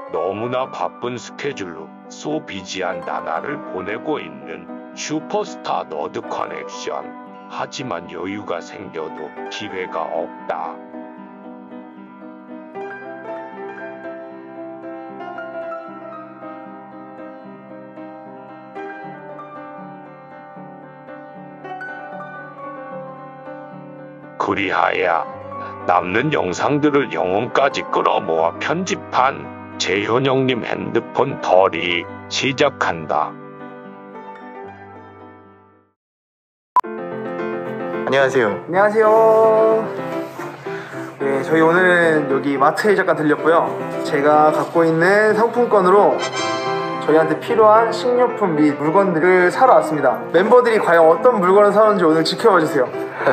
너무나 바쁜 스케줄로 소비지한 나날을 보내고 있는 슈퍼스타 너드 커넥션. 하지만 여유가 생겨도 기회가 없다. 그리하여 남는 영상들을 영혼까지 끌어모아 편집한 재현영님 핸드폰 덜이 시작한다. 안녕하세요. 안녕하세요. 네, 저희 오늘은 여기 마트에 잠깐 들렸고요. 제가 갖고 있는 상품권으로 저희한테 필요한 식료품 및 물건들을 사러 왔습니다. 멤버들이 과연 어떤 물건을 사는지 오늘 지켜봐 주세요.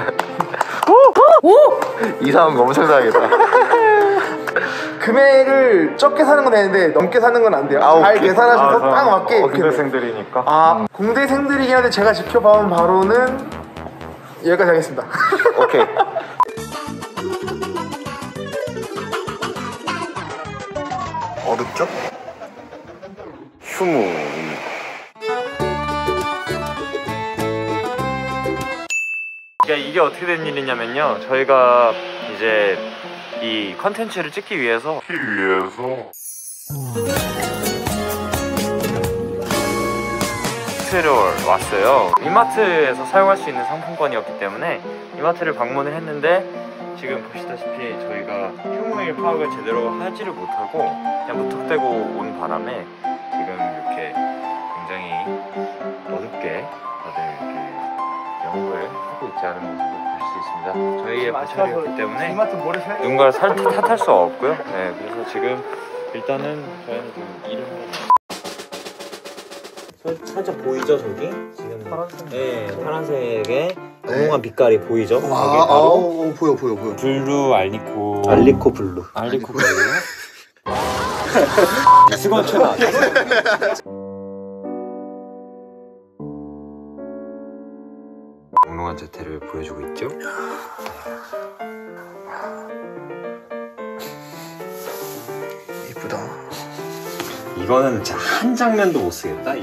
이상한 거 엄청 사야겠다. 금액을 적게 사는 건 되는데 넘게 사는 건 안 돼요. 잘 계산하셔서 딱 맞게. 공대생들이니까. 공대생들이긴 한데 제가 지켜봐온 바로는 여기까지 하겠습니다. 오케이. 어렵죠? 휴무. 그러니까 이게 어떻게 된 일이냐면요, 저희가 이제 이 컨텐츠를 찍기 위해서 이마트를 왔어요. 이마트에서 사용할 수 있는 상품권이었기 때문에 이마트를 방문을 했는데, 지금 보시다시피 저희가 휴무일 파악을 제대로 하지를 못하고 그냥 무턱대고 온 바람에 지금 이렇게 굉장히 어둡게 다들 이렇게 영업을 하고 있지 않은 모습을 보실 수 있습니다. 저희의 발차이였기 때문에 누군가를 탓할 수 없고요. 네, 그래서 지금 일단은 저희는 지금 일을 하고 있습니다. 살짝 보이죠, 저기? 지금 파란색. 네, 파란색의 영롱한 빛깔이 보이죠? 보여. 블루 알리코 블루. 알리코 블루. 수건 최다. 영롱한 자태를 보여주고 있죠? 이쁘다. 이거는 진짜 한 장면도 못 쓰겠다.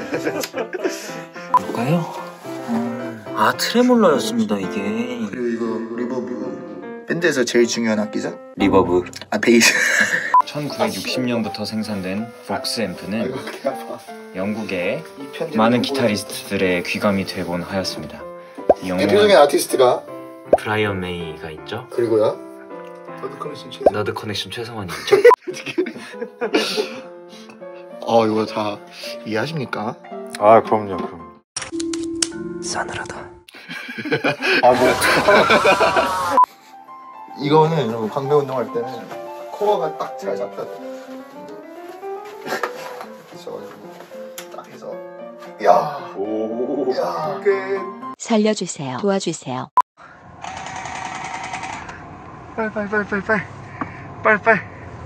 뭘까요? 아, 트레몰라였습니다 이게. 그리고 이거 리버브. 밴드에서 제일 중요한 악기죠? 리버브. 아, 베이스. 1960년부터 생산된 복스 앰프는 영국의 많은 기타리스트들의 귀감이 되곤 하였습니다. 이 대표적인 아티스트가 브라이언 메이가 있죠. 그리고요? 너드 커넥션 최성원이 있죠. 이거 다 이해하십니까? 아, 그럼요. 싸늘하다. 이거는 여러분 광배 운동할 때는 코어가 딱 잘 잡혀야 돼. 딱 해서 야 끝. 살려주세요. 도와주세요. 빨리.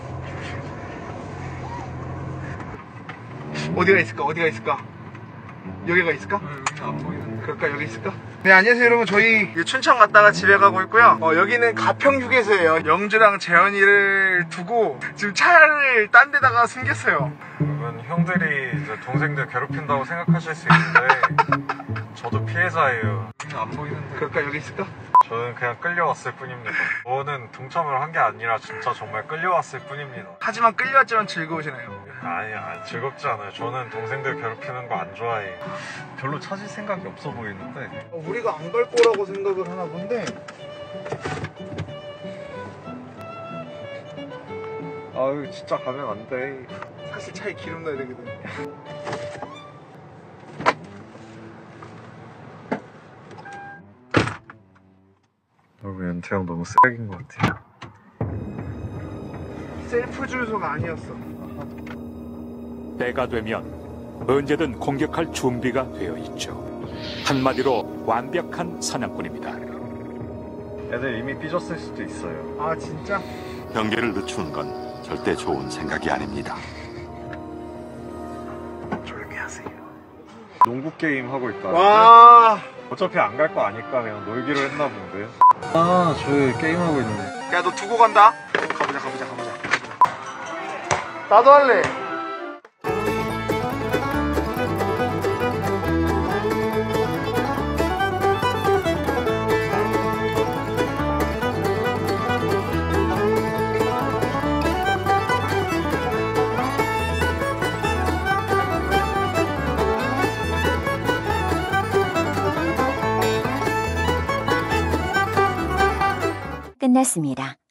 어디가 있을까? 여기가 있을까? 여기는 안 보이는데. 그럴까? 여기 있을까? 네, 안녕하세요 여러분. 저희 춘천 갔다가 집에 가고 있고요. 여기는 가평휴게소예요. 영주랑 재현이를 두고 지금 차를 딴 데다가 숨겼어요. 이건 형들이 이제 동생들 괴롭힌다고 생각하실 수 있는데 저도 피해자예요. 여기는 안 보이는데. 그럴까? 여기 있을까? 저는 그냥 끌려왔을 뿐입니다. 저는 동참을 한 게 아니라 진짜 정말 끌려왔을 뿐입니다. 하지만 끌려왔지만 즐거우시나요? 아니, 즐겁지 않아요. 저는 동생들 괴롭히는 거 안 좋아해요. 별로 찾을 생각이 없어 보이는데. 우리가 안 갈 거라고 생각을 하나 본데. 아유, 진짜 가면 안 돼. 사실 차에 기름 넣어야 되거든. 여러분, 연태형 너무 쓰레기인 것 같아요. 셀프 주유소가 아니었어. 때가 되면 언제든 공격할 준비가 되어 있죠. 한마디로 완벽한 사냥꾼입니다. 애들 이미 삐졌을 수도 있어요. 아, 진짜? 경계를 늦추는 건 절대 좋은 생각이 아닙니다. 조용히 하세요. 농구 게임 하고 있다. 와. 어차피 안 갈 거 아니까 그냥 놀기로 했나 본데. 저희 게임 하고 있는데. 야, 너 두고 간다. 가보자. 나도 할래. 끝났습니다.